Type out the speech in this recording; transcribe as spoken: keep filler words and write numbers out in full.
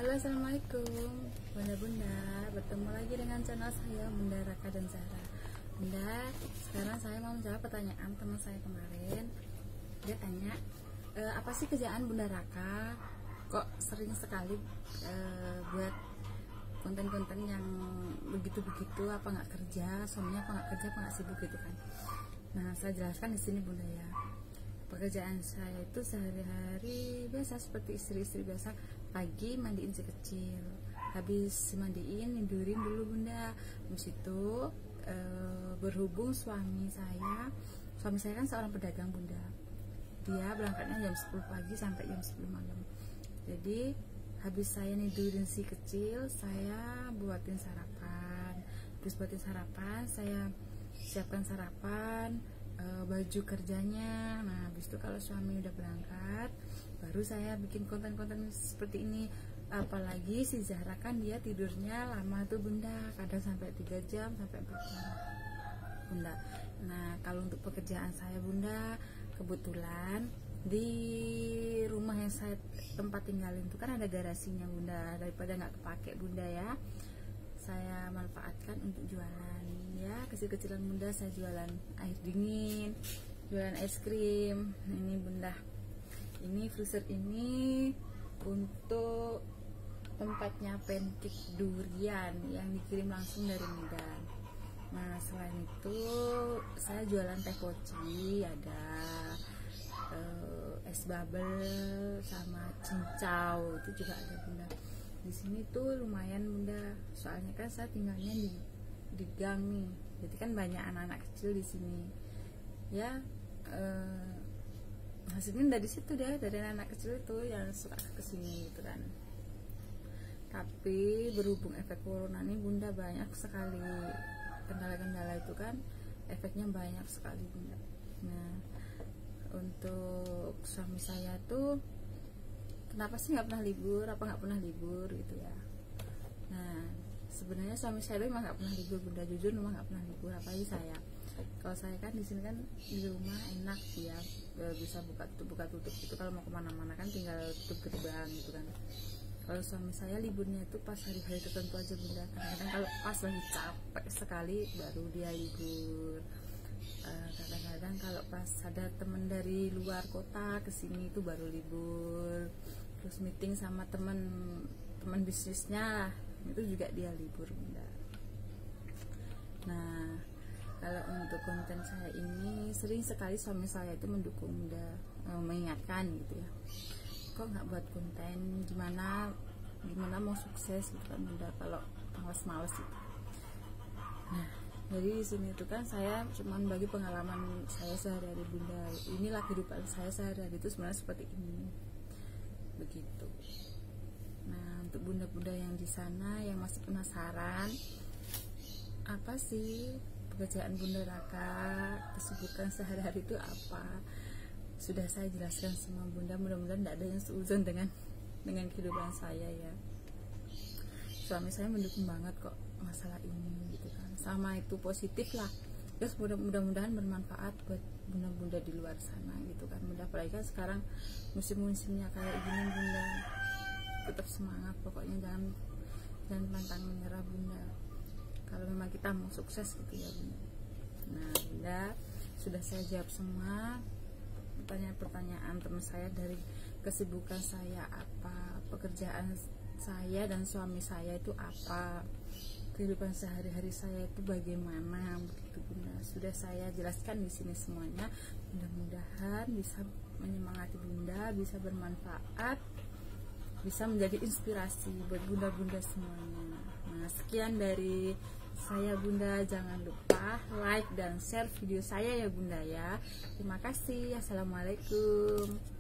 Halo, assalamualaikum bunda-bunda, bertemu lagi dengan channel saya Bunda Raka dan Zahra. Bunda, sekarang saya mau menjawab pertanyaan teman saya kemarin. Dia tanya, e, apa sih kerjaan Bunda Raka? Kok sering sekali e, buat konten-konten yang begitu-begitu, apa nggak kerja, suaminya apa nggak kerja, apa nggak sibuk gitu kan? Nah, saya jelaskan di sini Bunda ya. Pekerjaan saya itu sehari-hari biasa seperti istri-istri biasa. Pagi mandiin si kecil, habis mandiin tidurin dulu Bunda. Habis itu e, berhubung suami saya suami saya kan seorang pedagang Bunda, dia berangkatnya jam sepuluh pagi sampai jam sepuluh malam. Jadi habis saya tidurin si kecil, saya buatin sarapan. Habis buatin sarapan, saya siapkan sarapan, e, baju kerjanya. Nah, habis itu kalau suami udah berangkat, baru saya bikin konten-konten seperti ini. Apalagi si Zahra kan dia tidurnya lama tuh Bunda, kadang sampai tiga jam sampai empat jam Bunda. Nah, kalau untuk pekerjaan saya Bunda, kebetulan di rumah yang saya tempat tinggalin itu kan ada garasinya Bunda. Daripada nggak kepake Bunda ya, saya manfaatkan untuk jualan ya, kecil-kecilan Bunda. Saya jualan air dingin, jualan es krim. Nah, ini Bunda, ini freezer ini untuk tempatnya pancake durian yang dikirim langsung dari Medan. Nah, selain itu saya jualan teh poci, ada uh, es bubble sama cincau, itu juga ada Bunda. Di sini tuh lumayan Bunda, soalnya kan saya tinggalnya di di gang nih, jadi kan banyak anak-anak kecil di sini ya. Uh, hasilnya dari situ deh, dari anak kecil itu yang suka kesini gitu kan. Tapi berhubung efek corona ini Bunda, banyak sekali kendala-kendala itu kan, efeknya banyak sekali Bunda. Nah, untuk suami saya tuh kenapa sih nggak pernah libur, apa nggak pernah libur gitu ya. Nah, sebenarnya suami saya memang nggak pernah libur Bunda, jujur memang nggak pernah libur, apalagi saya. Kalau saya kan di sini kan di rumah enak ya, bisa buka tutup buka tutup itu. Kalau mau kemana-mana kan tinggal tutup gerbang gitu kan. Kalau suami saya liburnya itu pas hari-hari tertentu aja Bunda. Kadang-kadang kalau pas lagi capek sekali baru dia libur. Kadang-kadang uh, kalau pas ada temen dari luar kota kesini itu baru libur. Terus meeting sama temen teman bisnisnya itu juga dia libur Bunda. Nah, kalau untuk konten saya ini sering sekali suami saya itu mendukung Bunda, eh, mengingatkan gitu ya, kok nggak buat konten, gimana gimana mau sukses gitu kan Bunda, kalau males-males gitu. Nah, jadi di sini tuh kan saya cuman bagi pengalaman saya sehari-hari Bunda. Inilah kehidupan saya sehari-hari itu sebenarnya seperti ini, begitu. Nah, untuk bunda-bunda yang di sana yang masih penasaran apa sih pekerjaan Bunda Raka, kesibukan sehari-hari itu apa, sudah saya jelaskan semua Bunda. Mudah-mudahan tidak ada yang seuzon dengan dengan kehidupan saya ya. Suami saya mendukung banget kok masalah ini gitu kan, sama itu positif lah. Terus mudah-mudahan bermanfaat buat bunda-bunda di luar sana gitu kan Bunda. Apalagi kan sekarang musim-musimnya kayak gini Bunda, tetap semangat pokoknya, jangan jangan pantang menyerah Bunda, kalau memang kita mau sukses gitu ya Bunda. Nah Bunda, sudah saya jawab semua pertanyaan-pertanyaan teman saya, dari kesibukan saya apa, pekerjaan saya dan suami saya itu apa, kehidupan sehari-hari saya itu bagaimana, begitu Bunda. Sudah saya jelaskan di sini semuanya. Mudah-mudahan bisa menyemangati Bunda, bisa bermanfaat, bisa menjadi inspirasi buat bunda-bunda semuanya. Nah, sekian dari saya Bunda, jangan lupa like dan share video saya ya Bunda ya. Terima kasih. Assalamualaikum.